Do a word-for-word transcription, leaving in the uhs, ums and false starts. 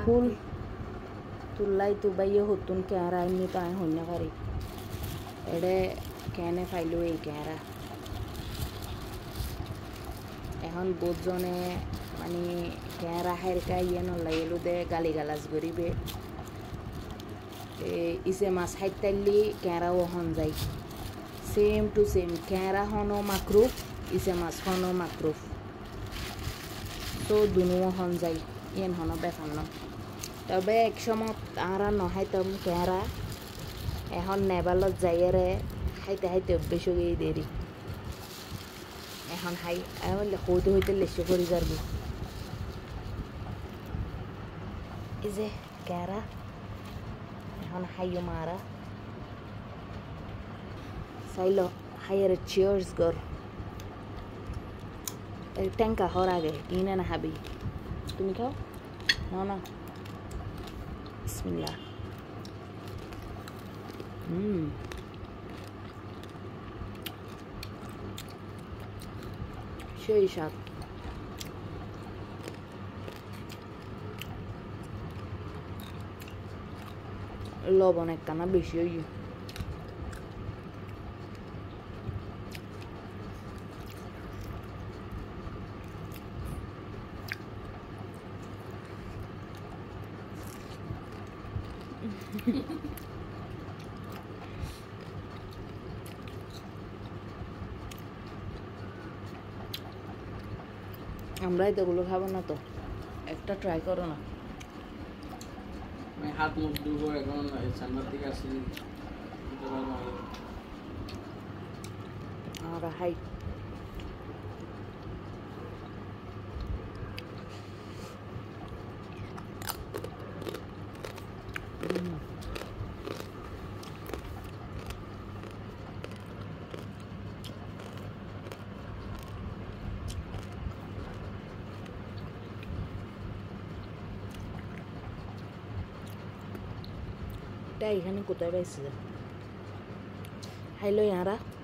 থুল তুলাই তো বাইয়ে হতুন ক্যারা এমনি তো আমি হইনা পারি এডে কেনে ফাইলো এই ক্যারা এখন বোধজনে মানে ক্যারা হেরকা ইয়ে নলাইলো দে গালি গালাজ করিবে ইসে মাছ হাইতাইলি ক্যারাও হন যায় সেম টু সেম ক্যারা হনো মাকরুফ ইসে মাছ হনো মাকরুফ তো দুনুও হন যায় ইয়েন হনো বেফান ন তবে এক সময় আর নহাইতাম ক্যারা এখন নেবালত যাইয়ারে হাইতে হাইতে অভ্যেস হয়ে দেরি এখন হাই হইতে হইতে লেসে করে যাবো এই যে ক্যারা এখন হাইও মারা চাইল হাইয়ারে চিয়ার্স কর ট্যাঙ্কা হওয়ার আগে ইনে না হাবি তুমি খাও না না বিসমিল্লাহ হুম সেই স্বাদ লবণ একখানা বেশি হই আমরা এতগুলো খাবো না তো একটা ট্রাই করো না আমি হাত মুখ ধুবো এখন সামনের দিকে আসি আর হাই এখানে কোথায় পাইছিল হাইলো ইয়ারা